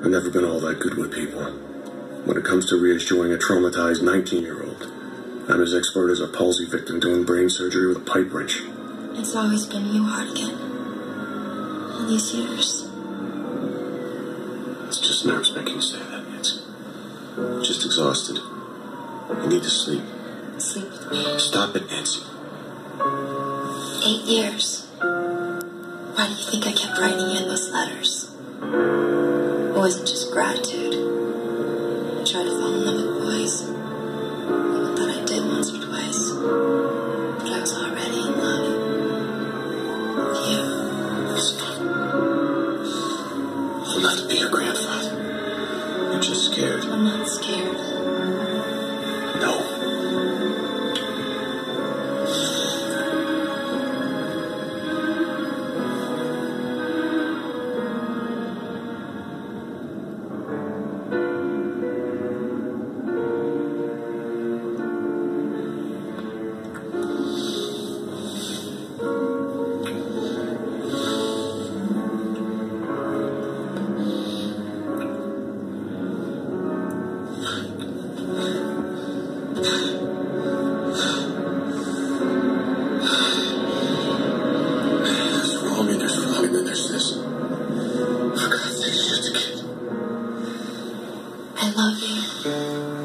I've never been all that good with people. When it comes to reassuring a traumatized 19-year-old, I'm as expert as a palsy victim doing brain surgery with a pipe wrench. It's always been you, Hartigan. All these years. It's just nerves making you say that, Nancy. I'm just exhausted. I need to sleep. Sleep with me. Stop it, Nancy. 8 years. Why do you think I kept writing you in those letters? It wasn't just gratitude. I tried to fall in love with boys. Even thought I did once or twice. But I was already in love. With you. Stop. I'm not to be your grandfather. You're just scared. I'm not scared. No. I love you.